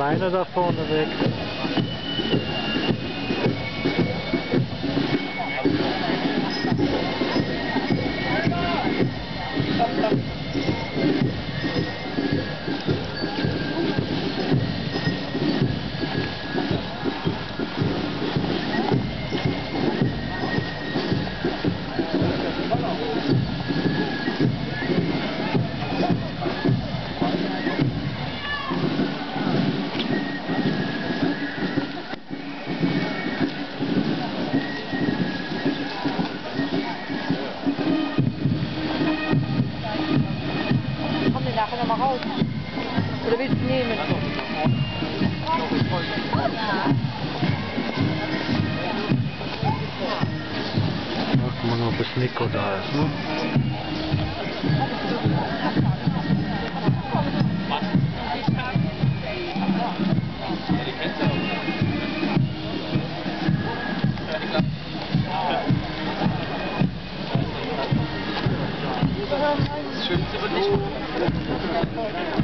alleine da vorne weg. Nachher noch mal raus. Oder willst du nehmen? Guck mal, ob das Nico da ist, ne? Das Schönste wird nicht.